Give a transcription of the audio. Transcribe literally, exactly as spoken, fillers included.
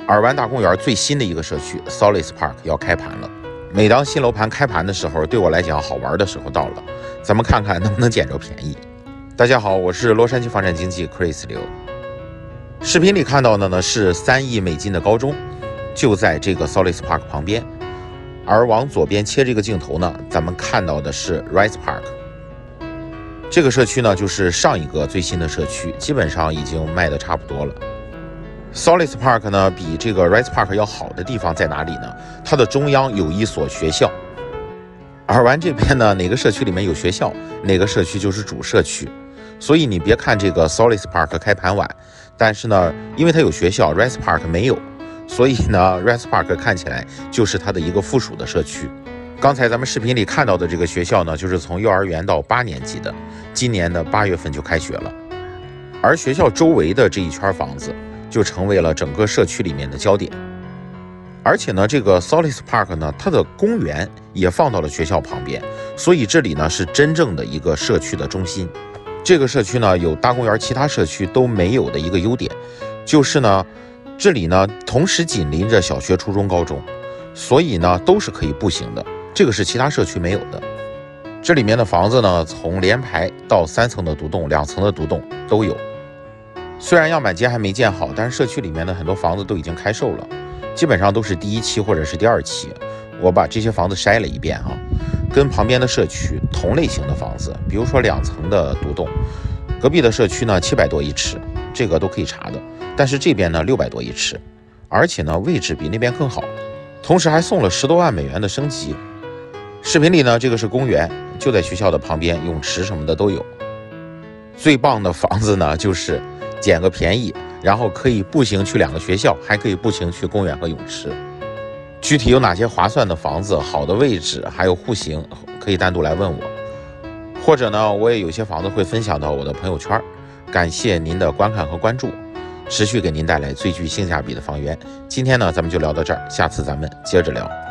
尔湾大公园最新的一个社区 Solis Park 要开盘了。每当新楼盘开盘的时候，对我来讲好玩的时候到了，咱们看看能不能捡着便宜。大家好，我是洛杉矶房产经纪 Chris 刘。视频里看到的呢是三亿美金的高中，就在这个 Solis Park 旁边。而往左边切这个镜头呢，咱们看到的是 Rise Park。这个社区呢就是上一个最新的社区，基本上已经卖的差不多了。Solis Park 呢比这个 Rise Park 要好的地方在哪里呢？它的中央有一所学校。尔湾这边呢，哪个社区里面有学校，哪个社区就是主社区。所以你别看这个 Solis Park 开盘晚，但是呢，因为它有学校 ，Rise Park 没有，所以呢 ，Rise Park 看起来就是它的一个附属的社区。刚才咱们视频里看到的这个学校呢，就是从幼儿园到八年级的，今年的八月份就开学了。而学校周围的这一圈房子，就成为了整个社区里面的焦点。而且呢，这个 Solis Park 呢，它的公园也放到了学校旁边，所以这里呢是真正的一个社区的中心。这个社区呢有大公园其他社区都没有的一个优点，就是呢这里呢同时紧邻着小学、初中、高中，所以呢都是可以步行的，这个是其他社区没有的。这里面的房子呢，从联排到三层的独栋、两层的独栋都有。虽然样板间还没建好，但是社区里面的很多房子都已经开售了，基本上都是第一期或者是第二期。我把这些房子筛了一遍啊，跟旁边的社区同类型的房子，比如说两层的独栋，隔壁的社区呢七百多一尺，这个都可以查的，但是这边呢六百多一尺，而且呢位置比那边更好，同时还送了十多万美元的升级。视频里呢这个是公园，就在学校的旁边，泳池什么的都有。最棒的房子呢就是捡个便宜，然后可以步行去两个学校，还可以步行去公园和泳池。具体有哪些划算的房子、好的位置，还有户型，可以单独来问我。或者呢，我也有些房子会分享到我的朋友圈。感谢您的观看和关注，持续给您带来最具性价比的房源。今天呢，咱们就聊到这儿，下次咱们接着聊。